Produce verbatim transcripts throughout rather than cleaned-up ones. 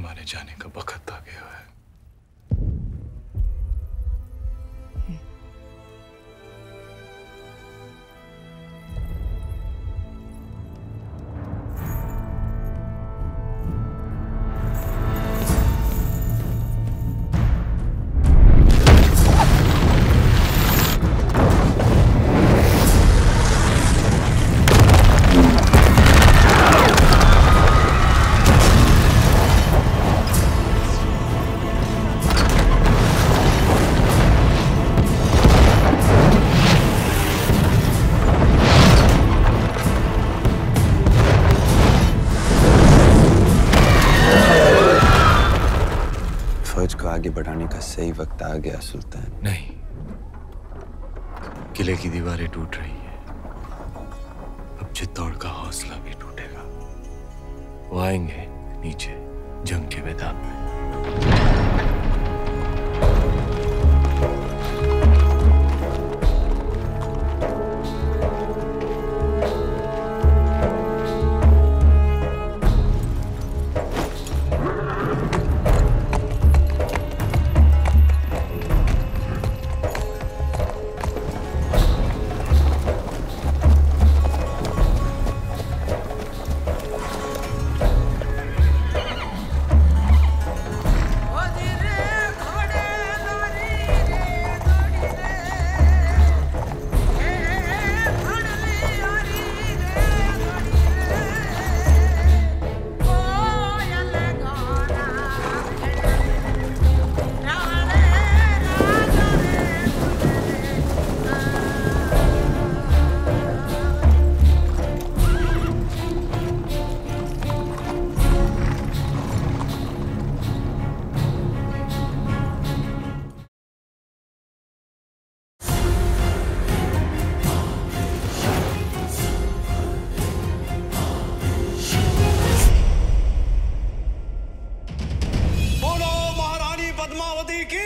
हमारे जाने का वक्त आ गया है। फौज को आगे बढ़ाने का सही वक्त आ गया सुल्तान। नहीं, किले की दीवारें टूट रही हैं। अब चित्तौड़ का हौसला भी टूटेगा। वो आएंगे नीचे जंग के मैदान में। पद्मावती की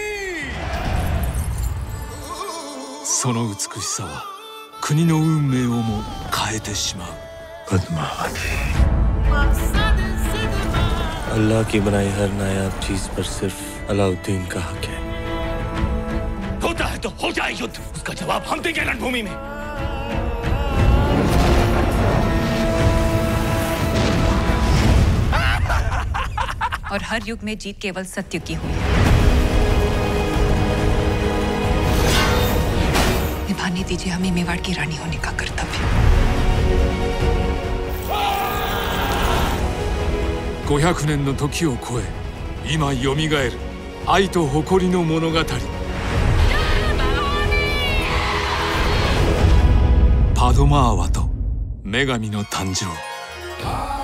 その美しさは国の運命をも変えてしまう。 पद्मावती। अल्लाह की बनाई हर नायाब चीज पर सिर्फ अलाउद्दीन का हक है। होता है तो हो जाए युद्ध, उसका जवाब हम देंगे रणभूमि में। और हर युग में जीत केवल सत्य की हुई है। निभाने दीजिए हमें मेवाड़ की रानी होने का कर्तव्य। ごひゃくねんの時を超え、今よみがえる愛と誇りの物語。パドマーワと女神の誕生。